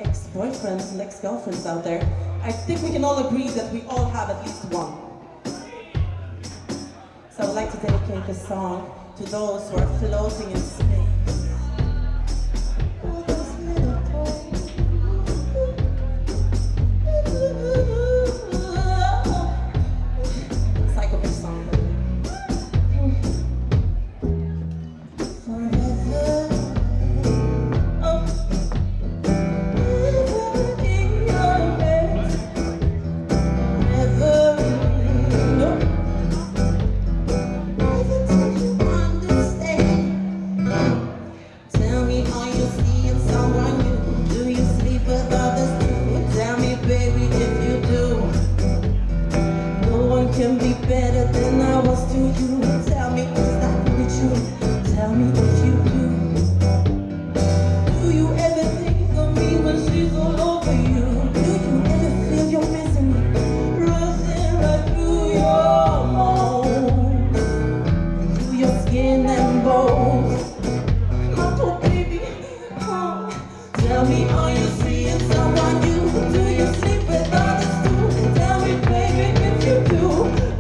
ex-boyfriends and ex-girlfriends out there, I think we can all agree that we all have at least one. So I would like to dedicate this song to those who are floating in space. Can be better than I was to you. Tell me, is that really true? Tell me if you do. Do you ever think of me when she's all over you? Do you ever feel your misery rushing right through your bones, through your skin and bones? My poor baby, tell me, are you seeing someone new? Do you sleep with others too? Tell me, baby, if you do.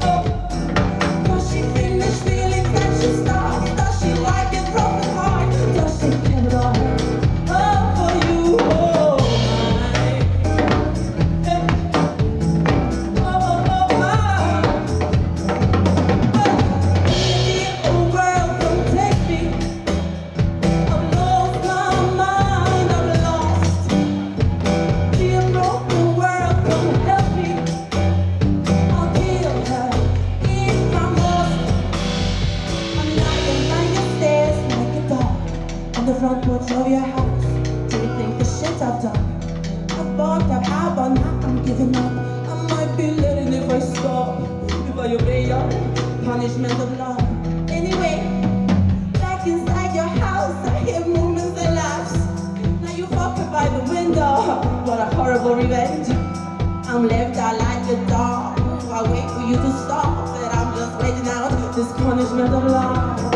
The front porch of your house. Do you think the shit I've done? I've bought, but now I'm giving up. I might be letting if I stop. If I obey your punishment of love. Anyway, back inside your house, I hear movements and laughs. Now you fucking by the window. What a horrible revenge. I'm left out like a dog. I wait for you to stop, but I'm just waiting out this punishment of love.